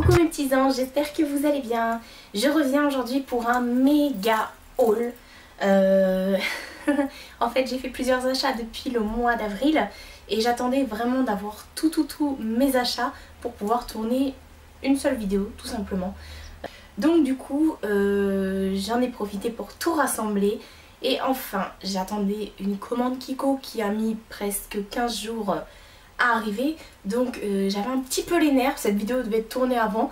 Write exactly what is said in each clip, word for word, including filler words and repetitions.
Coucou mes petits anges, j'espère que vous allez bien. Je reviens aujourd'hui pour un méga haul. Euh... en fait j'ai fait plusieurs achats depuis le mois d'avril et j'attendais vraiment d'avoir tout tout tout mes achats pour pouvoir tourner une seule vidéo tout simplement. Donc du coup euh, j'en ai profité pour tout rassembler. Et enfin j'attendais une commande Kiko qui a mis presque quinze jours à arriver. Donc euh, j'avais un petit peu les nerfs, cette vidéo devait être tournée avant.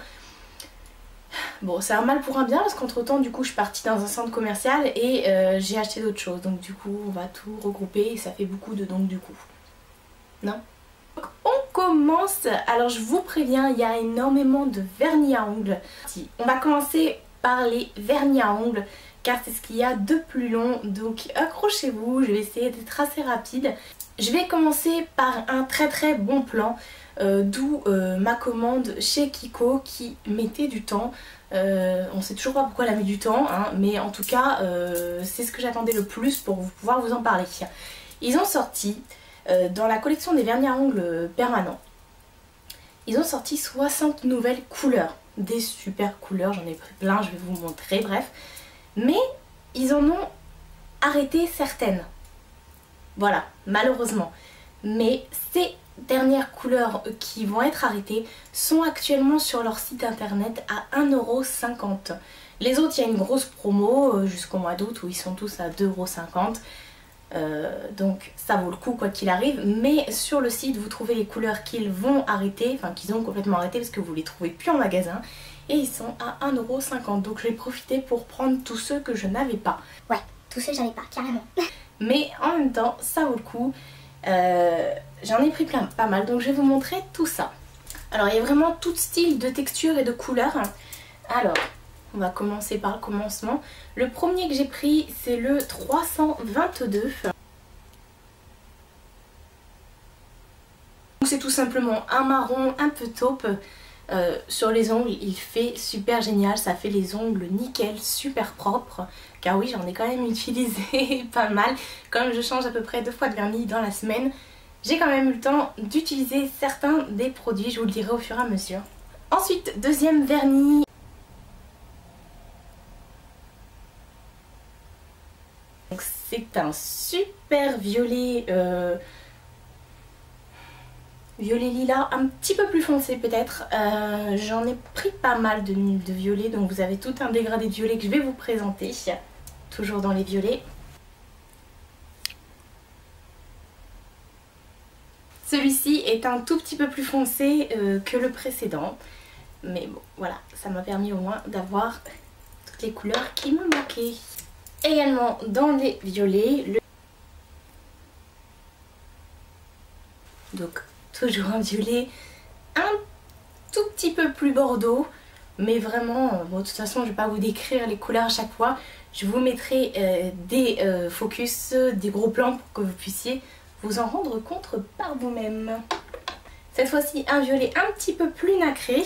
Bon, c'est un mal pour un bien parce qu'entre temps du coup je suis partie dans un centre commercial et euh, j'ai acheté d'autres choses. Donc du coup on va tout regrouper et ça fait beaucoup de donc du coup. Non? Donc, on commence. Alors je vous préviens, il y a énormément de vernis à ongles. On va commencer par les vernis à ongles car c'est ce qu'il y a de plus long. Donc accrochez-vous, je vais essayer d'être assez rapide. Je vais commencer par un très très bon plan. Euh, D'où euh, ma commande chez Kiko qui mettait du temps. Euh, on sait toujours pas pourquoi elle a mis du temps, hein, mais en tout cas euh, c'est ce que j'attendais le plus pour pouvoir vous en parler. Ils ont sorti euh, dans la collection des vernis à ongles permanents, ils ont sorti soixante nouvelles couleurs. Des super couleurs, j'en ai pris plein, je vais vous montrer, bref. Mais ils en ont arrêté certaines. Voilà, malheureusement. Mais c'est dernières couleurs qui vont être arrêtées sont actuellement sur leur site internet à un euro cinquante. Les autres, il y a une grosse promo jusqu'au mois d'août où ils sont tous à deux euros cinquante. Euh, donc ça vaut le coup quoi qu'il arrive. Mais sur le site, vous trouvez les couleurs qu'ils vont arrêter, enfin qu'ils ont complètement arrêté parce que vous les trouvez plus en magasin. Et ils sont à un euro cinquante. Donc je vais profiter pour prendre tous ceux que je n'avais pas. Ouais, tous ceux j'en ai pas, carrément. Mais en même temps, ça vaut le coup. Euh, J'en ai pris plein, pas mal, donc je vais vous montrer tout ça. Alors il y a vraiment tout style de texture et de couleur. Alors, on va commencer par le commencement. Le premier que j'ai pris, c'est le trois cent vingt-deux. C'est tout simplement un marron un peu taupe. Euh, sur les ongles, il fait super génial, ça fait les ongles nickel, super propres. Car oui, j'en ai quand même utilisé pas mal. Comme je change à peu près deux fois de vernis dans la semaine, j'ai quand même eu le temps d'utiliser certains des produits, je vous le dirai au fur et à mesure. Ensuite, deuxième vernis. C'est un super violet, euh, violet lilas, un petit peu plus foncé peut-être. Euh, J'en ai pris pas mal de, de violets, donc vous avez tout un dégradé de violet que je vais vous présenter. Toujours dans les violets. Celui-ci est un tout petit peu plus foncé euh, que le précédent. Mais bon, voilà, ça m'a permis au moins d'avoir toutes les couleurs qui me manquaient. Également dans les violets. Le... Donc, toujours un violet un tout petit peu plus bordeaux. Mais vraiment, bon, de toute façon, je ne vais pas vous décrire les couleurs à chaque fois. Je vous mettrai euh, des euh, focus, des gros plans pour que vous puissiez vous en rendre compte par vous-même. Cette fois-ci un violet un petit peu plus nacré.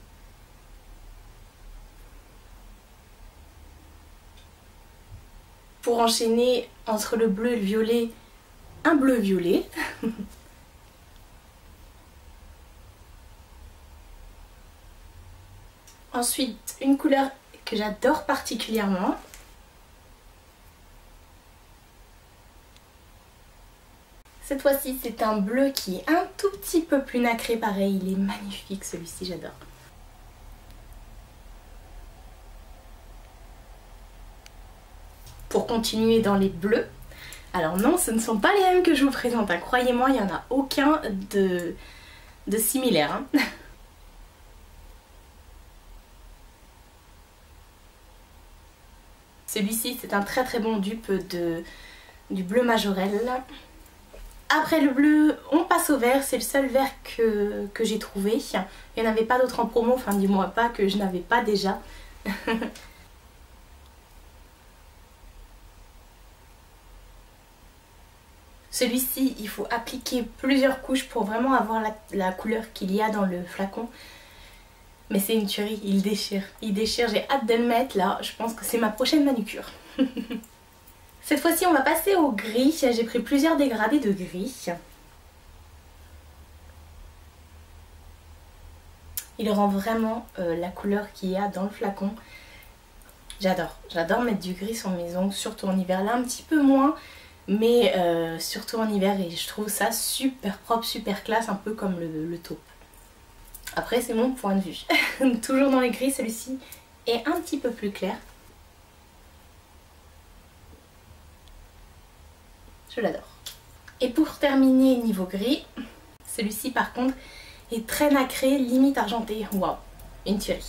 Pour enchaîner entre le bleu et le violet, un bleu violet. Ensuite une couleur que j'adore particulièrement. Cette fois-ci, c'est un bleu qui est un tout petit peu plus nacré. Pareil, il est magnifique celui-ci, j'adore. Pour continuer dans les bleus. Alors non, ce ne sont pas les mêmes que je vous présente. Hein. Croyez-moi, il n'y en a aucun de, de similaire. Hein. Celui-ci, c'est un très très bon dupe de, du bleu Majorelle. Après le bleu, on passe au vert, c'est le seul vert que, que j'ai trouvé. Il n'y en avait pas d'autres en promo, enfin dis-moi pas que je n'avais pas déjà. Celui-ci, il faut appliquer plusieurs couches pour vraiment avoir la, la couleur qu'il y a dans le flacon. Mais c'est une tuerie, il déchire, il déchire, j'ai hâte de le mettre là, je pense que c'est ma prochaine manucure. Cette fois-ci on va passer au gris, j'ai pris plusieurs dégradés de gris. Il rend vraiment euh, la couleur qu'il y a dans le flacon. J'adore, j'adore mettre du gris sur mes ongles, surtout en hiver. Là un petit peu moins, mais euh, surtout en hiver, et je trouve ça super propre, super classe, un peu comme le, le taupe. Après c'est mon point de vue. Toujours dans les gris, celui-ci est un petit peu plus clair. Je l'adore. Et pour terminer niveau gris, celui-ci par contre est très nacré, limite argenté. Waouh, une tuerie.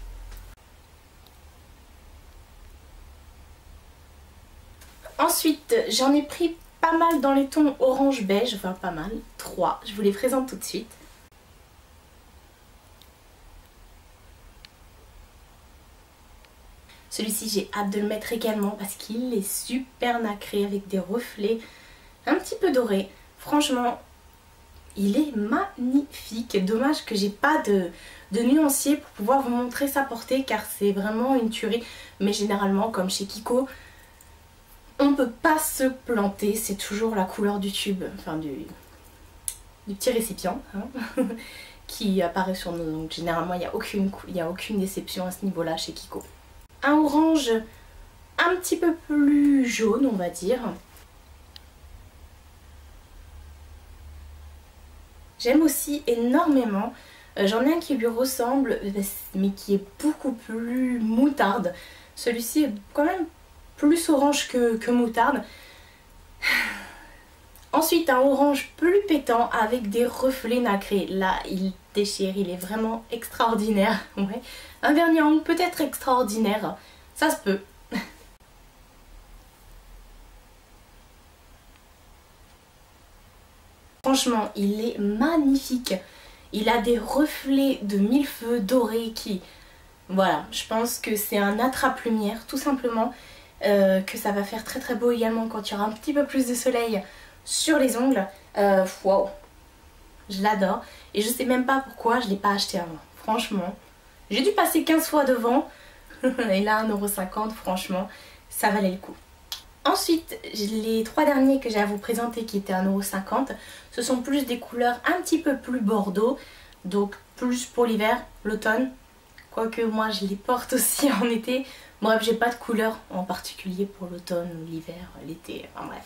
Ensuite, j'en ai pris pas mal dans les tons orange beige, enfin pas mal, trois. Je vous les présente tout de suite. Celui-ci, j'ai hâte de le mettre également parce qu'il est super nacré avec des reflets un petit peu dorés. Franchement, il est magnifique. Dommage que j'ai pas de, de nuancier pour pouvoir vous montrer sa portée car c'est vraiment une tuerie. Mais généralement, comme chez Kiko, on ne peut pas se planter, c'est toujours la couleur du tube, enfin du, du petit récipient hein, qui apparaît sur nous. Donc généralement il n'y a aucune, il n'y a aucune déception à ce niveau-là chez Kiko. Un orange un petit peu plus jaune on va dire. J'aime aussi énormément, euh, j'en ai un qui lui ressemble mais qui est beaucoup plus moutarde. Celui-ci est quand même plus orange que, que moutarde. Ensuite un orange plus pétant avec des reflets nacrés. Là il déchire, il est vraiment extraordinaire. Ouais. Un vernis en ongles peut-être extraordinaire, ça se peut. Franchement il est magnifique. Il a des reflets de mille feux dorés qui... Voilà, je pense que c'est un attrape-lumière tout simplement. Euh, que ça va faire très très beau également quand il y aura un petit peu plus de soleil sur les ongles. Euh, wow, je l'adore et je sais même pas pourquoi je l'ai pas acheté avant. Franchement, j'ai dû passer quinze fois devant et là un euro cinquante, franchement, ça valait le coup. Ensuite, les trois derniers que j'ai à vous présenter qui étaient un euro cinquante, ce sont plus des couleurs un petit peu plus bordeaux, donc plus pour l'hiver, l'automne. Quoique moi je les porte aussi en été. Bref, j'ai pas de couleur en particulier pour l'automne, l'hiver, l'été, enfin bref.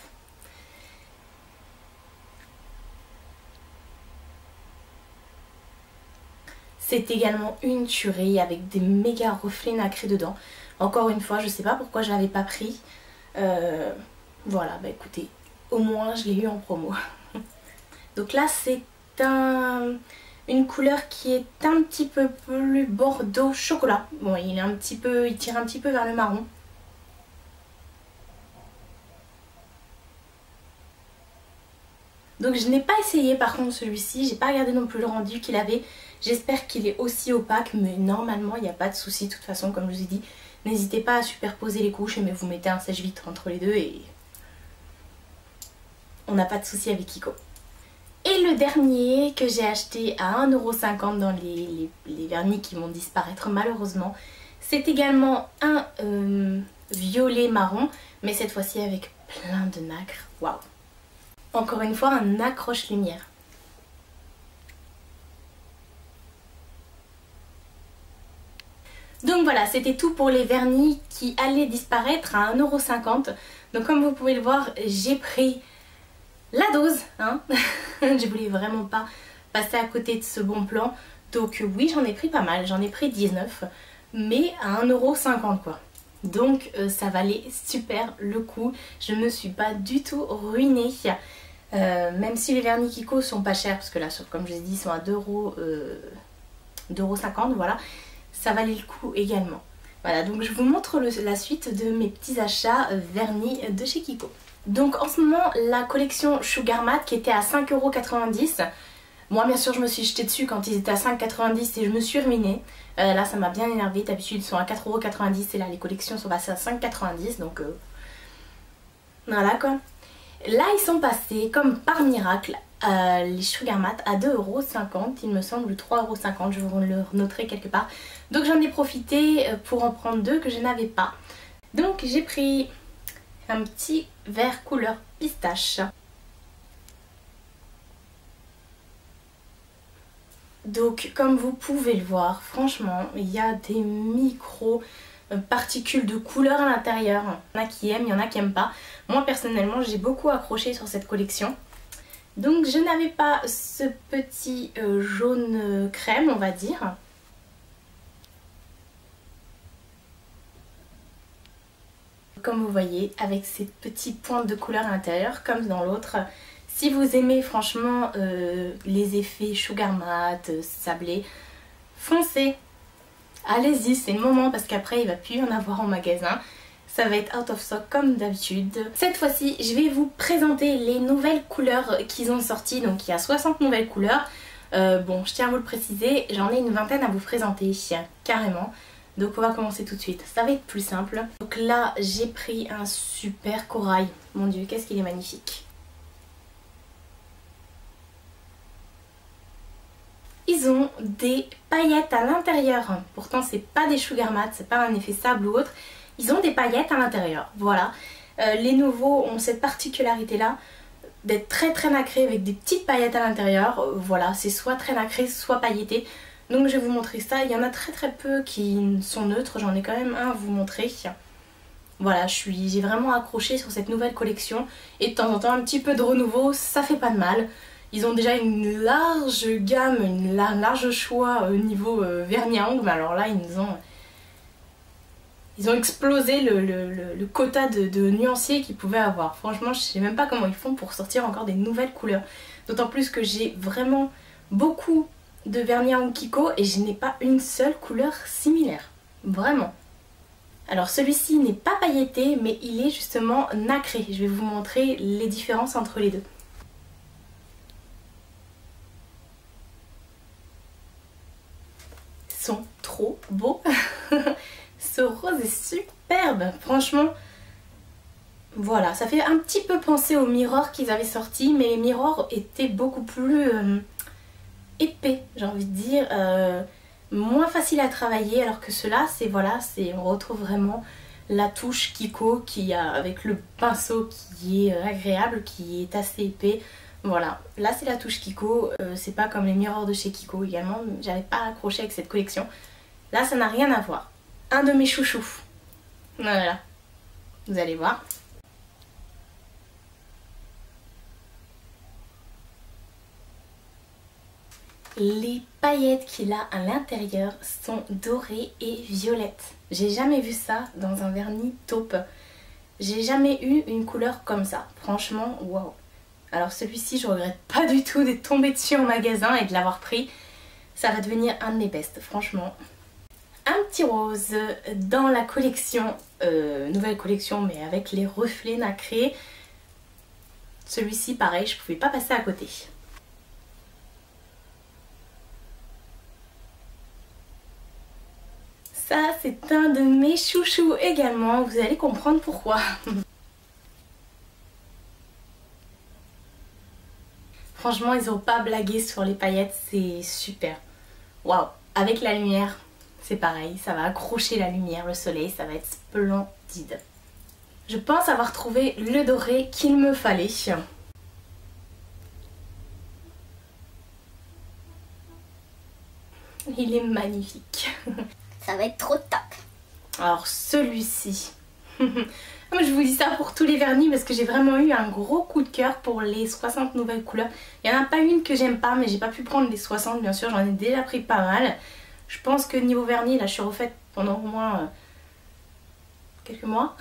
C'est également une tuerie avec des méga reflets nacrés dedans. Encore une fois, je sais pas pourquoi je l'avais pas pris. Euh, voilà, bah écoutez, au moins je l'ai eu en promo. Donc là c'est un... une couleur qui est un petit peu plus bordeaux chocolat. Bon, il est un petit peu, il tire un petit peu vers le marron. Donc je n'ai pas essayé par contre celui-ci, j'ai pas regardé non plus le rendu qu'il avait. J'espère qu'il est aussi opaque, mais normalement il n'y a pas de souci. De toute façon, comme je vous ai dit, n'hésitez pas à superposer les couches, mais vous mettez un sèche-vitre entre les deux et on n'a pas de souci avec Kiko. Et le dernier que j'ai acheté à un euro cinquante dans les, les, les vernis qui vont disparaître malheureusement, c'est également un euh, violet marron, mais cette fois-ci avec plein de nacre. Waouh! Encore une fois, un accroche-lumière. Donc voilà, c'était tout pour les vernis qui allaient disparaître à un euro cinquante. Donc comme vous pouvez le voir, j'ai pris la dose, hein. Je voulais vraiment pas passer à côté de ce bon plan. Donc oui, j'en ai pris pas mal, j'en ai pris dix-neuf, mais à un euro cinquante quoi. Donc euh, ça valait super le coup, je ne me suis pas du tout ruinée. Euh, même si les vernis Kiko sont pas chers, parce que là, comme je vous ai dit, ils sont à deux euros cinquante, voilà, ça valait le coup également. Voilà, donc je vous montre le, la suite de mes petits achats euh, vernis de chez Kiko. Donc en ce moment, la collection Sugar Matte qui était à cinq euros quatre-vingt-dix. Moi bien sûr je me suis jetée dessus quand ils étaient à cinq euros quatre-vingt-dix et je me suis ruinée. Euh, là ça m'a bien énervé, d'habitude ils sont à quatre euros quatre-vingt-dix et là les collections sont passées à cinq euros quatre-vingt-dix, donc euh... voilà quoi. Là ils sont passés comme par miracle euh, les Sugar Matte à deux euros cinquante, il me semble, ou trois euros cinquante, je vous le noterai quelque part. Donc j'en ai profité pour en prendre deux que je n'avais pas. Donc j'ai pris un petit vert couleur pistache. Donc comme vous pouvez le voir, franchement, il y a des micro particules de couleur à l'intérieur. Il y en a qui aiment, il y en a qui n'aiment pas. Moi personnellement, j'ai beaucoup accroché sur cette collection. Donc je n'avais pas ce petit euh, jaune crème, on va dire. Comme vous voyez, avec ces petites pointes de couleur à l'intérieur, comme dans l'autre. Si vous aimez franchement euh, les effets sugar matte, sablé, foncez. Allez-y, c'est le moment parce qu'après il ne va plus y en avoir en magasin. Ça va être out of stock comme d'habitude. Cette fois-ci, je vais vous présenter les nouvelles couleurs qu'ils ont sorties. Donc il y a soixante nouvelles couleurs. Euh, bon, je tiens à vous le préciser, j'en ai une vingtaine à vous présenter, carrément. Donc on va commencer tout de suite. Ça va être plus simple. Donc là, j'ai pris un super corail. Mon dieu, qu'est-ce qu'il est magnifique. Ils ont des paillettes à l'intérieur. Pourtant, c'est pas des sugar matte, c'est pas un effet sable ou autre. Ils ont des paillettes à l'intérieur. Voilà. Euh, les nouveaux ont cette particularité-là d'être très très nacrés avec des petites paillettes à l'intérieur. Euh, voilà, c'est soit très nacré, soit pailleté. Donc je vais vous montrer ça. Il y en a très très peu qui sont neutres. J'en ai quand même un à vous montrer. Voilà, je suis, j'ai vraiment accroché sur cette nouvelle collection. Et de temps en temps, un petit peu de renouveau, ça fait pas de mal. Ils ont déjà une large gamme, une large choix au niveau euh, vernis à ongles. Mais alors là, ils nous ont, ils ont explosé le, le, le, le quota de, de nuanciers qu'ils pouvaient avoir. Franchement, je sais même pas comment ils font pour sortir encore des nouvelles couleurs. D'autant plus que j'ai vraiment beaucoup de vernis à ongles Kiko et je n'ai pas une seule couleur similaire. Vraiment. Alors celui-ci n'est pas pailleté, mais il est justement nacré. Je vais vous montrer les différences entre les deux. Sont trop beaux. Ce rose est superbe, franchement. Voilà, ça fait un petit peu penser aux mirrors qu'ils avaient sortis, mais les mirrors étaient beaucoup plus euh, épais, j'ai envie de dire, euh, moins facile à travailler, alors que ceux-là, c'est voilà, c'est on retrouve vraiment la touche Kiko qui a avec le pinceau qui est agréable, qui est assez épais. Voilà, là c'est la touche Kiko, euh, c'est pas comme les mirrors de chez Kiko également, j'avais pas accroché avec cette collection. Là ça n'a rien à voir. Un de mes chouchous. Voilà, vous allez voir. Les paillettes qu'il a à l'intérieur sont dorées et violettes. J'ai jamais vu ça dans un vernis taupe. J'ai jamais eu une couleur comme ça. Franchement, waouh. Alors celui-ci, je regrette pas du tout d'être tombée dessus en magasin et de l'avoir pris. Ça va devenir un de mes bestes, franchement. Un petit rose dans la collection, euh, nouvelle collection, mais avec les reflets nacrés. Celui-ci, pareil, je pouvais pas passer à côté. Ça, c'est un de mes chouchous également. Vous allez comprendre pourquoi. Franchement, ils n'ont pas blagué sur les paillettes, c'est super. Waouh! Avec la lumière, c'est pareil, ça va accrocher la lumière, le soleil, ça va être splendide. Je pense avoir trouvé le doré qu'il me fallait. Il est magnifique. Ça va être trop top. Alors celui-ci... Je vous dis ça pour tous les vernis parce que j'ai vraiment eu un gros coup de cœur pour les soixante nouvelles couleurs. Il n'y en a pas une que j'aime pas, mais j'ai pas pu prendre les soixante, bien sûr, j'en ai déjà pris pas mal. Je pense que niveau vernis, là je suis refaite pendant au moins euh, quelques mois.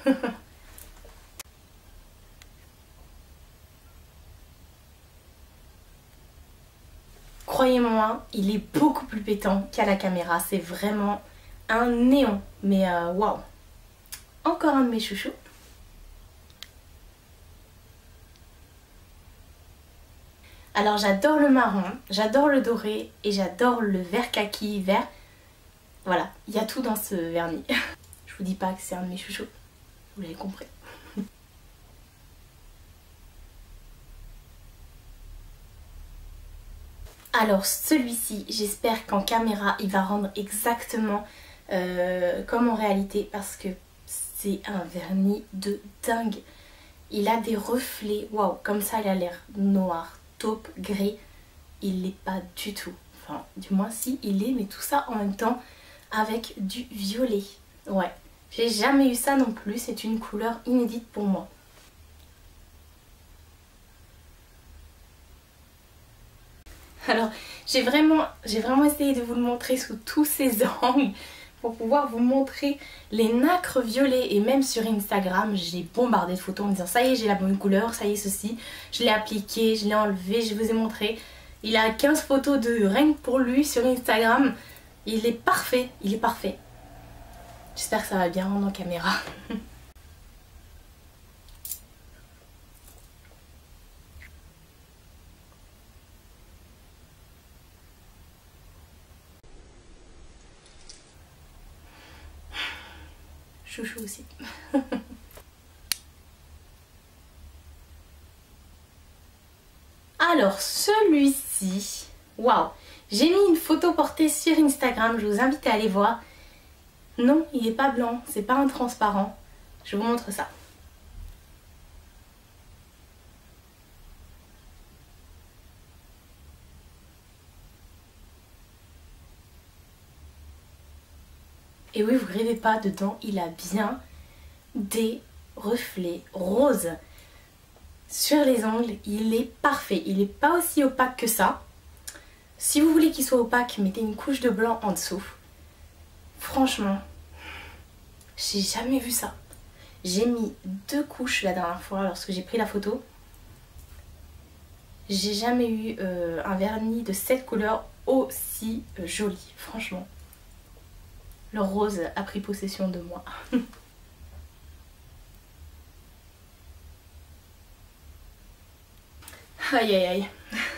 Croyez-moi, il est beaucoup plus pétant qu'à la caméra, c'est vraiment un néon, mais euh, waouh. Encore un de mes chouchous. Alors j'adore le marron, j'adore le doré et j'adore le vert kaki vert. Voilà, il y a tout dans ce vernis. Je vous dis pas que c'est un de mes chouchous, vous l'avez compris. Alors celui-ci, j'espère qu'en caméra il va rendre exactement euh, comme en réalité parce que c'est un vernis de dingue. Il a des reflets, waouh, comme ça il a l'air noir, taupe, gris. Il l'est pas du tout. Enfin, du moins si il est, mais tout ça en même temps avec du violet. Ouais, j'ai jamais eu ça non plus, c'est une couleur inédite pour moi. Alors, j'ai vraiment, j'ai vraiment essayé de vous le montrer sous tous ces angles pour pouvoir vous montrer les nacres violets. Et même sur Instagram, j'ai bombardé de photos en me disant ça y est, j'ai la bonne couleur, ça y est, ceci. Je l'ai appliqué, je l'ai enlevé, je vous ai montré. Il a quinze photos de rien que pour lui sur Instagram. Il est parfait, il est parfait. J'espère que ça va bien rendre en caméra. Chouchou aussi. Alors celui-ci, waouh, j'ai mis une photo portée sur Instagram, je vous invite à aller voir. Non, il n'est pas blanc, c'est pas un transparent. Je vous montre ça. Et oui, vous rêvez pas, dedans, il a bien des reflets roses. Sur les ongles, il est parfait. Il n'est pas aussi opaque que ça. Si vous voulez qu'il soit opaque, mettez une couche de blanc en dessous. Franchement, j'ai jamais vu ça. J'ai mis deux couches la dernière fois lorsque j'ai pris la photo. J'ai jamais eu euh, un vernis de cette couleur aussi euh, joli, franchement. Le rose a pris possession de moi. Aïe aïe aïe.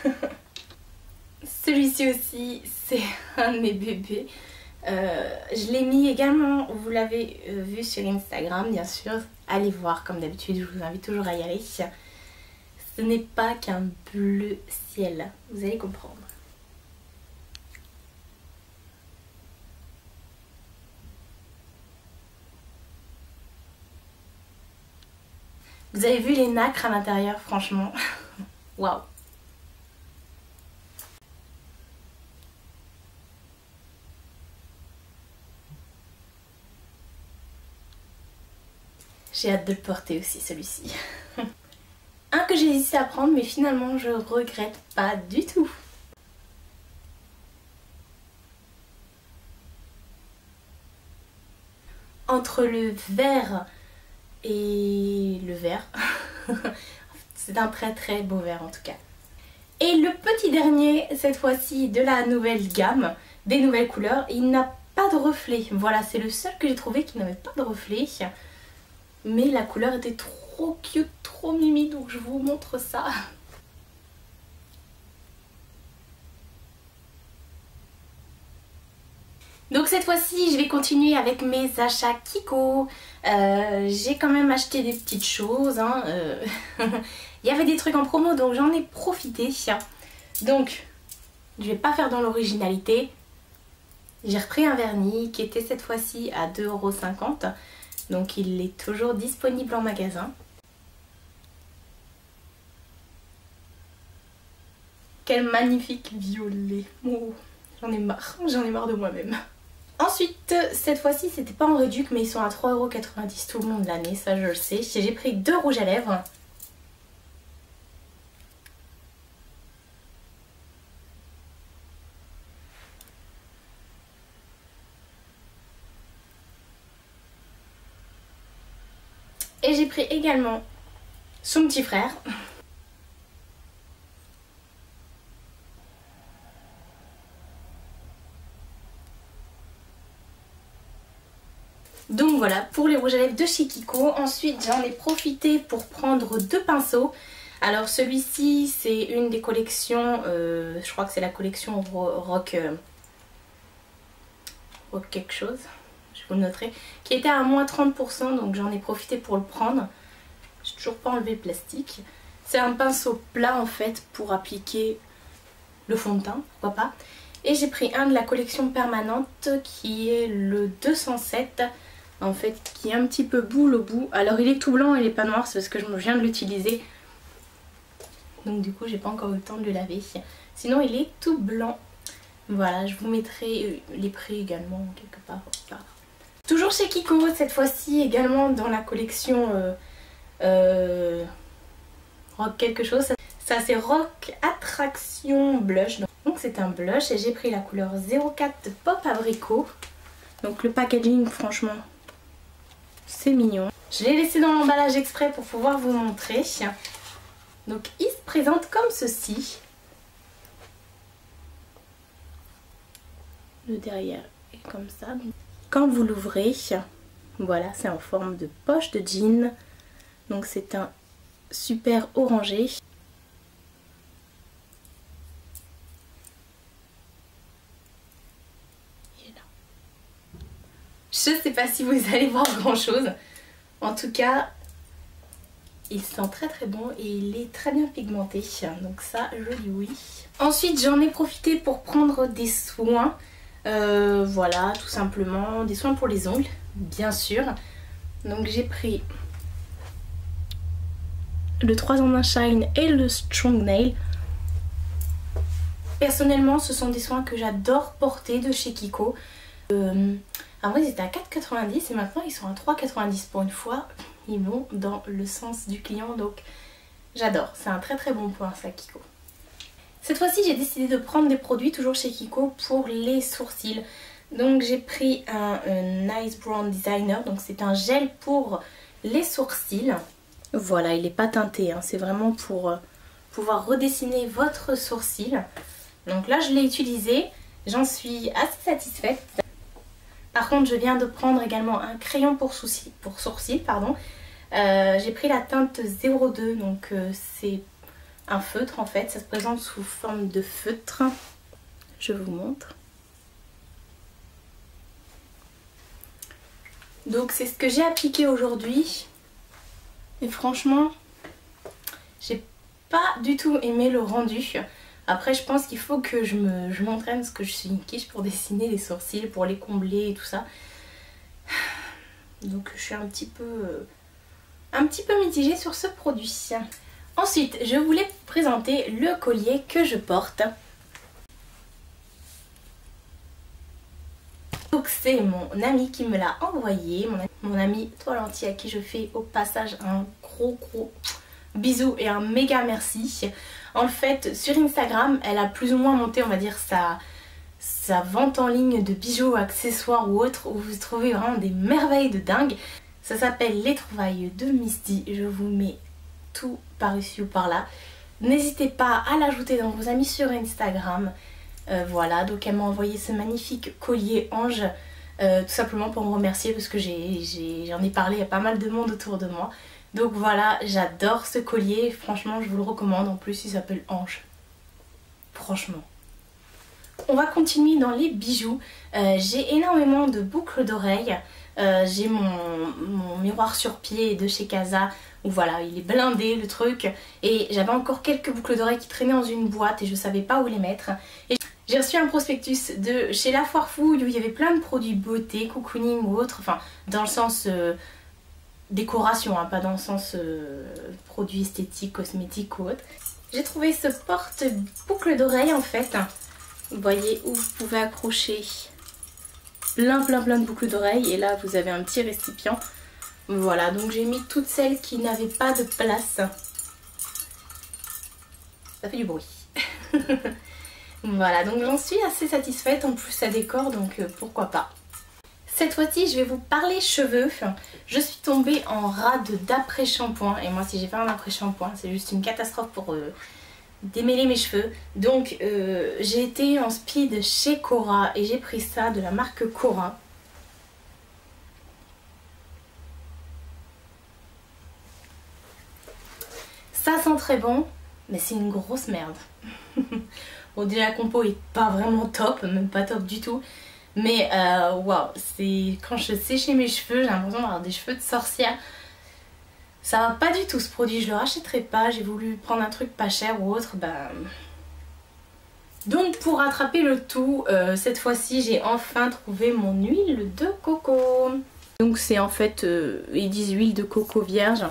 Celui-ci aussi, c'est un de mes bébés. Euh, je l'ai mis également, vous l'avez euh, vu sur Instagram, bien sûr. Allez voir, comme d'habitude, je vous invite toujours à y aller. Ce n'est pas qu'un bleu ciel, vous allez comprendre. Vous avez vu les nacres à l'intérieur, franchement. Waouh. J'ai hâte de le porter aussi, celui-ci. Un que j'ai hésité à prendre, mais finalement je regrette pas du tout. Entre le vert et le vert, c'est un très très beau vert en tout cas. Et le petit dernier, cette fois-ci de la nouvelle gamme, des nouvelles couleurs, il n'a pas de reflet. Voilà, c'est le seul que j'ai trouvé qui n'avait pas de reflet. Mais la couleur était trop cute, trop mimi, donc je vous montre ça. Donc cette fois-ci, je vais continuer avec mes achats Kiko. Euh, j'ai quand même acheté des petites choses. Hein. Euh, il y avait des trucs en promo, donc j'en ai profité. Donc, je vais pas faire dans l'originalité. J'ai repris un vernis qui était cette fois-ci à deux euros cinquante. Donc il est toujours disponible en magasin. Quel magnifique violet. Oh, j'en ai marre, j'en ai marre de moi-même. Ensuite, cette fois-ci, c'était pas en réduc, mais ils sont à trois euros quatre-vingt-dix tout le long de l'année, ça je le sais. J'ai pris deux rouges à lèvres. Et j'ai pris également son petit frère. Donc voilà, pour les rouges à lèvres de chez Kiko. Ensuite, j'en ai profité pour prendre deux pinceaux. Alors celui-ci, c'est une des collections, euh, je crois que c'est la collection Rock, euh, Rock quelque chose, je vous le noterai, qui était à moins trente pour cent, donc j'en ai profité pour le prendre. J'ai toujours pas enlevé le plastique. C'est un pinceau plat en fait pour appliquer le fond de teint, pourquoi pas. Et j'ai pris un de la collection permanente qui est le deux cent sept, en fait, qui est un petit peu boule au bout. Alors il est tout blanc, il est pas noir, c'est parce que je viens de l'utiliser. Donc du coup j'ai pas encore eu le temps de le laver. Sinon il est tout blanc. Voilà, je vous mettrai les prix également quelque part. Voilà. Toujours chez Kiko, cette fois-ci également dans la collection euh, euh, Rock quelque chose. Ça c'est Rock Attraction Blush. Donc c'est un blush et j'ai pris la couleur zéro quatre Pop Abricot. Donc le packaging franchement c'est mignon. Je l'ai laissé dans l'emballage exprès pour pouvoir vous montrer. Donc il se présente comme ceci. Le derrière est comme ça. Quand vous l'ouvrez, voilà, c'est en forme de poche de jean. Donc c'est un super orangé. Il est là. Je sais pas si vous allez voir grand chose. En tout cas, il sent très très bon et il est très bien pigmenté. Donc ça, je dis oui. Ensuite, j'en ai profité pour prendre des soins. Euh, voilà, tout simplement. Des soins pour les ongles, bien sûr. Donc j'ai pris le trois en un Shine et le Strong Nail. Personnellement, ce sont des soins que j'adore porter de chez Kiko. Euh, avant, ils étaient à quatre quatre-vingt-dix et maintenant, ils sont à trois quatre-vingt-dix pour une fois. Ils vont dans le sens du client, donc j'adore. C'est un très très bon point, ça, Kiko. Cette fois-ci, j'ai décidé de prendre des produits toujours chez Kiko pour les sourcils. Donc j'ai pris un, un Nice Brown Designer, donc c'est un gel pour les sourcils. Voilà, il n'est pas teinté, hein. C'est vraiment pour euh, pouvoir redessiner votre sourcil. Donc là, je l'ai utilisé, j'en suis assez satisfaite. Par contre, je viens de prendre également un crayon pour, sourcils, pour sourcils. Pardon. Euh, j'ai pris la teinte zéro deux, donc euh, c'est un feutre en fait. Ça se présente sous forme de feutre. Je vous montre. Donc c'est ce que j'ai appliqué aujourd'hui. Et franchement, j'ai pas du tout aimé le rendu. Après je pense qu'il faut que je me je m'entraîne parce que je suis une quiche pour dessiner les sourcils, pour les combler et tout ça. Donc je suis un petit peu euh, un petit peu mitigée sur ce produit. Ensuite, je voulais vous présenter le collier que je porte. Donc c'est mon ami qui me l'a envoyé, mon ami, mon ami Toile Entier à qui je fais au passage un gros gros bisou et un méga merci. En fait, sur Instagram, elle a plus ou moins monté, on va dire, sa, sa vente en ligne de bijoux, accessoires ou autres, où vous trouvez vraiment des merveilles de dingue. Ça s'appelle Les Trouvailles de Misty. Je vous mets tout par ici ou par là. N'hésitez pas à l'ajouter dans vos amis sur Instagram. Euh, voilà, donc elle m'a envoyé ce magnifique collier ange, euh, tout simplement pour me remercier parce que j'en ai, ai parlé à pas mal de monde autour de moi. Donc voilà, j'adore ce collier, franchement je vous le recommande, en plus il s'appelle Ange. Franchement. On va continuer dans les bijoux. Euh, j'ai énormément de boucles d'oreilles. Euh, j'ai mon, mon miroir sur pied de chez Casa où voilà, il est blindé le truc. Et j'avais encore quelques boucles d'oreilles qui traînaient dans une boîte et je savais pas où les mettre. Et j'ai reçu un prospectus de chez La Foire Fouille où il y avait plein de produits beauté, cocooning ou autre. Enfin, dans le sens euh, décoration, hein, pas dans le sens euh, produits esthétiques, cosmétiques ou autre. J'ai trouvé ce porte-boucle d'oreilles en fait. Vous voyez où vous pouvez accrocher plein plein plein de boucles d'oreilles et là vous avez un petit récipient. Voilà, donc j'ai mis toutes celles qui n'avaient pas de place. Ça fait du bruit. Voilà, donc j'en suis assez satisfaite, en plus ça décore, donc euh, pourquoi pas. Cette fois-ci je vais vous parler cheveux. Je suis tombée en rade d'après-shampoing et moi si j'ai fait un après-shampoing c'est juste une catastrophe pour euh, démêler mes cheveux. Donc euh, j'ai été en speed chez Cora et j'ai pris ça de la marque Cora. Ça sent très bon, mais c'est une grosse merde. Bon, déjà la compo est pas vraiment top, même pas top du tout. Mais euh, waouh, c'est quand je séchais mes cheveux, j'ai l'impression d'avoir des cheveux de sorcière. Ça va pas du tout ce produit, je le rachèterai pas. J'ai voulu prendre un truc pas cher ou autre, bah... Donc pour rattraper le tout, euh, cette fois-ci j'ai enfin trouvé mon huile de coco. Donc c'est en fait, euh, ils disent huile de coco vierge.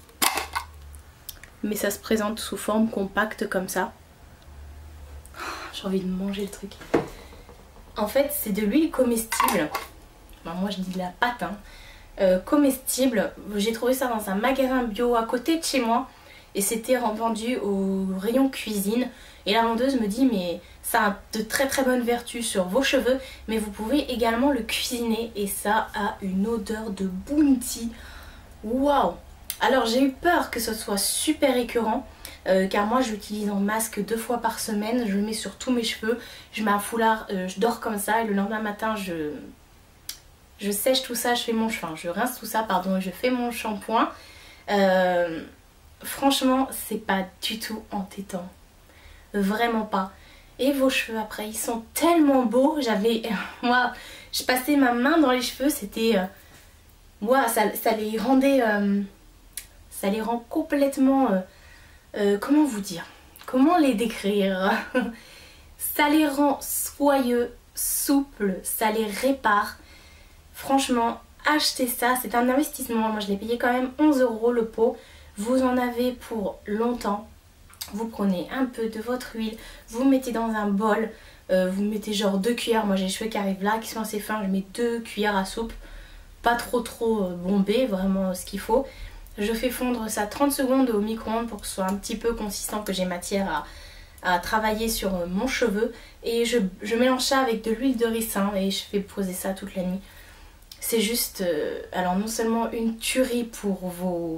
Mais ça se présente sous forme compacte comme ça. j'ai envie de manger le truc. En fait, c'est de l'huile comestible. Enfin, moi, je dis de la pâte, hein. Euh, comestible. J'ai trouvé ça dans un magasin bio à côté de chez moi. Et c'était vendu au rayon cuisine. Et la vendeuse me dit, mais ça a de très très bonnes vertus sur vos cheveux. Mais vous pouvez également le cuisiner. Et ça a une odeur de bounty. Waouh! Alors j'ai eu peur que ce soit super écœurant. Euh, car moi j'utilise en masque deux fois par semaine. Je le mets sur tous mes cheveux. Je mets un foulard, euh, je dors comme ça. Et le lendemain matin, je... Je sèche tout ça, je fais mon enfin, je rince tout ça, pardon, je fais mon shampoing. Euh, franchement, c'est pas du tout entêtant. Vraiment pas. Et vos cheveux après, ils sont tellement beaux. J'avais, moi, je passais ma main dans les cheveux, c'était, euh, moi, ça, ça les rendait, euh, ça les rend complètement, euh, euh, comment vous dire, comment les décrire. Ça les rend soyeux, souples, ça les répare. Franchement, achetez ça, c'est un investissement. Moi je l'ai payé quand même onze euros le pot. Vous en avez pour longtemps. Vous prenez un peu de votre huile, vous mettez dans un bol, euh, vous mettez genre deux cuillères. Moi j'ai les cheveux qui arrivent là, qui sont assez fins, je mets deux cuillères à soupe. Pas trop trop bombé, vraiment ce qu'il faut. Je fais fondre ça trente secondes au micro-ondes pour que ce soit un petit peu consistant, que j'ai matière à, à travailler sur mon cheveu. Et je, je mélange ça avec de l'huile de ricin et je fais poser ça toute la nuit. C'est juste, euh, alors non seulement une tuerie pour vos,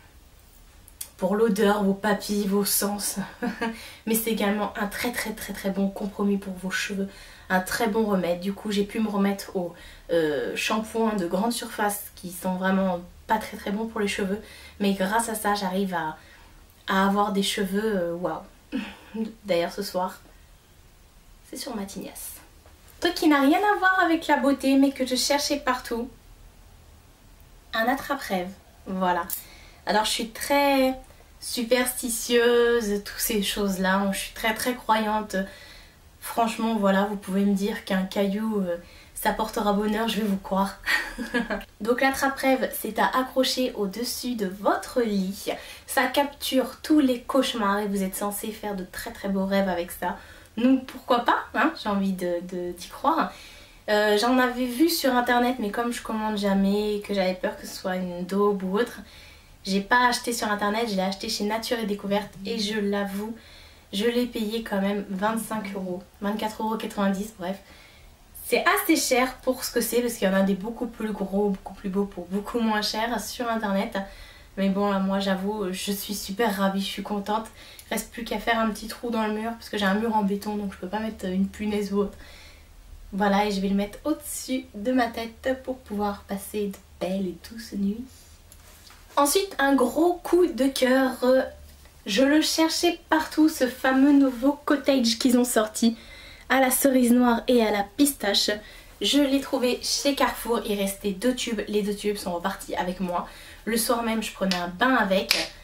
pour l'odeur, vos papilles, vos sens, mais c'est également un très très très très bon compromis pour vos cheveux, un très bon remède. Du coup, j'ai pu me remettre aux euh, shampoings de grande surface qui sont vraiment pas très très bons pour les cheveux, mais grâce à ça, j'arrive à, à avoir des cheveux waouh. Wow. D'ailleurs, ce soir, c'est sur ma tignasse. Truc qui n'a rien à voir avec la beauté mais que je cherchais partout. Un attrape-rêve. Voilà. Alors je suis très superstitieuse, toutes ces choses là. Je suis très très croyante. Franchement voilà, vous pouvez me dire qu'un caillou euh, ça portera bonheur, je vais vous croire. Donc l'attrape-rêve, c'est à accrocher au dessus de votre lit. Ça capture tous les cauchemars et vous êtes censé faire de très très beaux rêves avec ça. Donc pourquoi pas, hein, j'ai envie de, de, d'y croire. Euh, J'en avais vu sur internet, mais comme je commande jamais, que j'avais peur que ce soit une daube ou autre, j'ai pas acheté sur internet, je l'ai acheté chez Nature et Découverte et je l'avoue, je l'ai payé quand même vingt-cinq euros, vingt-quatre euros quatre-vingt-dix, bref. C'est assez cher pour ce que c'est parce qu'il y en a des beaucoup plus gros, beaucoup plus beaux pour beaucoup moins cher sur internet. Mais bon là moi j'avoue je suis super ravie, je suis contente. Il reste plus qu'à faire un petit trou dans le mur parce que j'ai un mur en béton donc je peux pas mettre une punaise ou autre. Voilà, et je vais le mettre au-dessus de ma tête pour pouvoir passer de belles et douces nuits. Ensuite un gros coup de cœur. Je le cherchais partout, ce fameux nouveau cottage qu'ils ont sorti à la cerise noire et à la pistache. Je l'ai trouvé chez Carrefour, il restait deux tubes, les deux tubes sont repartis avec moi. Le soir même je prenais un bain avec.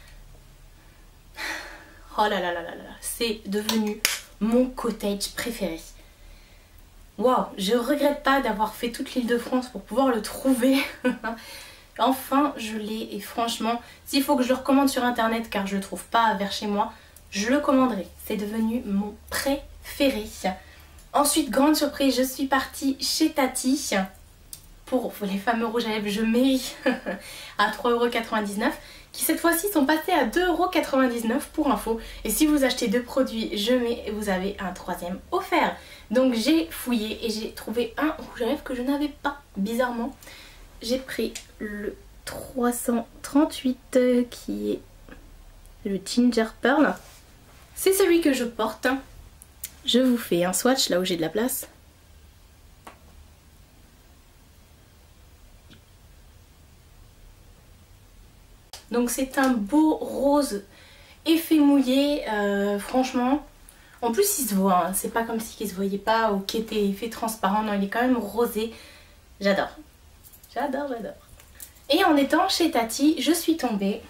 Oh là là là là là, c'est devenu mon cottage préféré. Waouh, je regrette pas d'avoir fait toute l'Île-de-France pour pouvoir le trouver. Enfin je l'ai et franchement, s'il faut que je le recommande sur internet car je le trouve pas vers chez moi, je le commanderai. C'est devenu mon préféré. Ensuite, grande surprise, je suis partie chez Tati pour les fameux rouges à lèvres Je Mairie à trois euros quatre-vingt-dix-neuf qui cette fois-ci sont passés à deux euros quatre-vingt-dix-neuf pour info. Et si vous achetez deux produits Je Mets, vous avez un troisième offert. Donc j'ai fouillé et j'ai trouvé un rouge à lèvres que je n'avais pas, bizarrement. J'ai pris le trois cent trente-huit qui est le Ginger Pearl. C'est celui que je porte. Je vous fais un swatch là où j'ai de la place. Donc c'est un beau rose effet mouillé, euh, franchement. En plus il se voit, hein. C'est pas comme si il se voyait pas ou qu'il était effet transparent. Non, il est quand même rosé. J'adore. J'adore, j'adore. Et en étant chez Tati, je suis tombée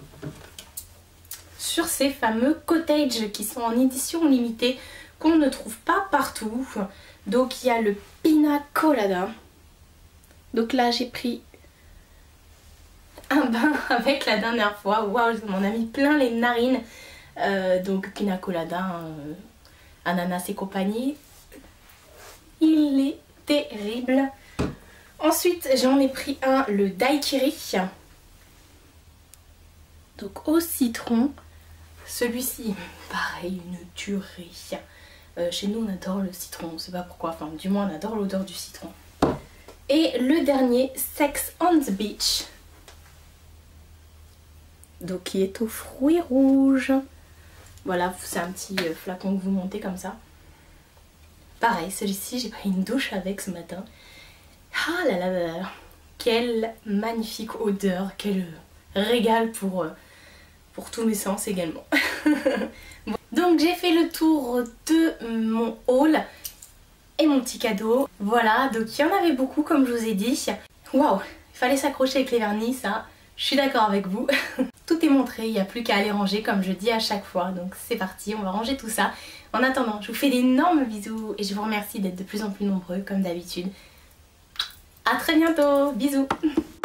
sur ces fameux cottages qui sont en édition limitée, qu'on ne trouve pas partout. Donc il y a le Pina Colada. Donc là j'ai pris un bain avec la dernière fois. Waouh, ça m'en a mis plein les narines. Euh, donc Pina Colada, euh, ananas et compagnie. Il est terrible. Ensuite, j'en ai pris un, le daiquiri. Donc au citron. Celui-ci, pareil, une tuerie. Euh, chez nous, on adore le citron, on sait pas pourquoi. Enfin, du moins, on adore l'odeur du citron. Et le dernier, Sex on the Beach. Donc qui est aux fruits rouges. Voilà, c'est un petit flacon que vous montez comme ça. Pareil, celui-ci, j'ai pris une douche avec ce matin. Ah là là là là. Quelle magnifique odeur, quel régal pour, pour tous mes sens également. Bon. Donc j'ai fait le tour de mon haul et mon petit cadeau. Voilà, donc il y en avait beaucoup comme je vous ai dit. Waouh, il fallait s'accrocher avec les vernis, ça, je suis d'accord avec vous. Tout est montré, il n'y a plus qu'à aller ranger comme je dis à chaque fois. Donc c'est parti, on va ranger tout ça. En attendant, je vous fais d'énormes bisous et je vous remercie d'être de plus en plus nombreux comme d'habitude. A très bientôt, bisous.